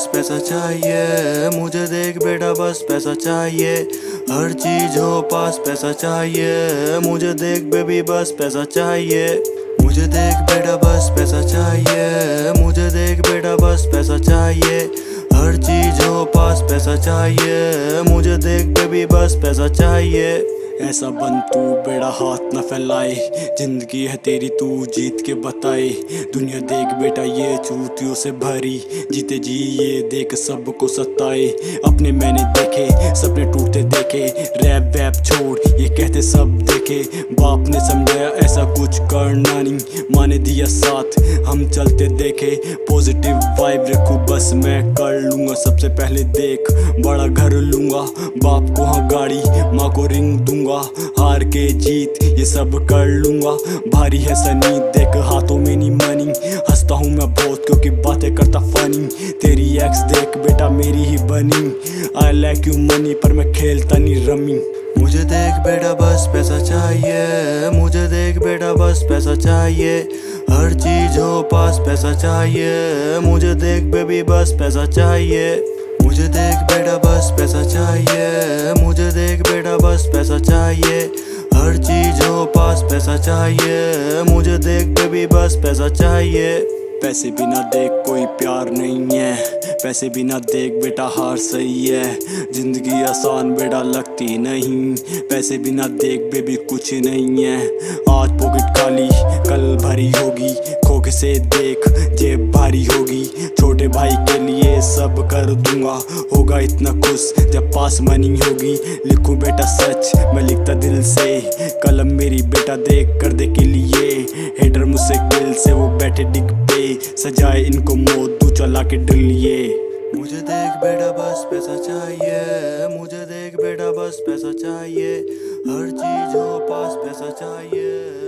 बस पैसा चाहिए, मुझे देख बेटा बस पैसा चाहिए, हर चीज हो पास पैसा चाहिए, मुझे देख बेबी बस पैसा चाहिए, मुझे देख बेटा बस पैसा चाहिए, मुझे देख बेटा बस पैसा चाहिए, हर चीज हो पास पैसा चाहिए, मुझे देख बेबी बस पैसा चाहिए। ऐसा बन तू बेड़ा हाथ न फैलाए, जिंदगी है तेरी तू जीत के बताए, दुनिया देख बेटा ये चूतियों से भरी, जीते जी ये देख सबको सताए, अपने मैंने देखे सपने टूटते देखे, रैप वैप छोड़ ये कहते सब देखे, बाप ने समझाया ऐसा कुछ करना नहीं, माँ ने दिया साथ हम चलते देखे, पॉजिटिव वाइब रखूं बस मैं कर लूंगा, सबसे पहले देख बड़ा घर लूंगा, बाप को हाँ गाड़ी माँ को रिंग दूंगा, हार के जीत ये सब कर लूंगा, भारी है सनी देख हाथों में नहीं मनी, हंसता हूँ मैं बहुत क्योंकि बातें करता फनी, तेरी एक्स देख बेटा मेरी ही बनी, आई लाइक यू मनी पर मैं खेलता नहीं रमी, मुझे देख बेटा बस पैसा चाहिए, मुझे देख बेटा बस पैसा चाहिए, हर चीज हो पास पैसा चाहिए, मुझे देख बेबी बस पैसा चाहिए, मुझे देख बेटा बस पैसा चाहिए, मुझे देख बेटा बस पैसा चाहिए, हर चीज हो पास पैसा चाहिए, मुझे देख बेबी बस पैसा चाहिए। पैसे बिना देख कोई प्यार नहीं है, पैसे बिना देख बेटा हार सही है, जिंदगी आसान बेटा लगती नहीं, पैसे बिना देख बेबी कुछ नहीं है, आज पॉकेट खाली कल भरी होगी, खोखे से देख जेब भारी होगी, छोटे भाई के लिए सब कर दूंगा, होगा इतना खुश जब पास मनी होगी, लिखूं बेटा सच मैं लिखता दिल से, कलम मेरी बेटा देख कर दे के लिए, हेडर मुझसे दिल से वो बैठे डिग पे, सजाए इनको मौत तू चला के डलिए, मुझे देख बेटा बस पैसा चाहिए, मुझे देख बेटा बस पैसा चाहिए, हर चीज हो पास पैसा चाहिए।